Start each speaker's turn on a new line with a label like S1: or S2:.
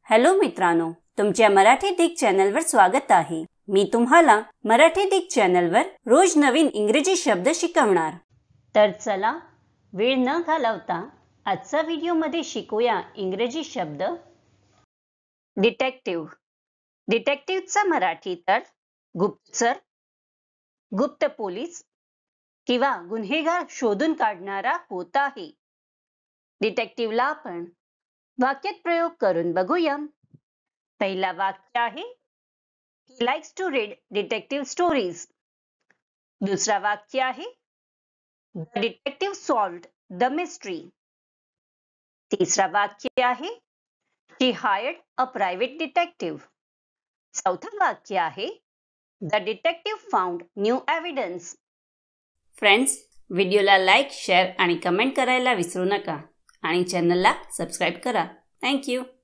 S1: Hello मित्रांनो, तुमच्या मराठी दिग चॅनलवर स्वागत आहे। मी तुम्हाला मराठी दिग चॅनलवर रोज नवीन इंग्रजी शब्द शिकवणार। तर चला वेळ न घालवता आजच्या व्हिडिओमध्ये शिकूया इंग्रजी शब्द। डिटेक्टिव्ह। डिटेक्टिव्हचा मराठी तर गुप्तचर, गुप्त पोलीस किंवा गुन्हेगार शोधून काढणारा होत आहे। डिटेक्टिव्हला आपण वाक्यात प्रयोग करून बघूया। पहिला वाक्य आहे He likes to read detective stories. दुसरा वाक्य आहे The detective solved the mystery. तिसरा वाक्य आहे She hired a private detective. चौथा वाक्य आहे The detective found new evidence. Friends, व्हिडिओला लाईक, शेअर आणि कमेंट करायला विसरू नका आणि चॅनलला सबस्क्राइब करा। Thank you.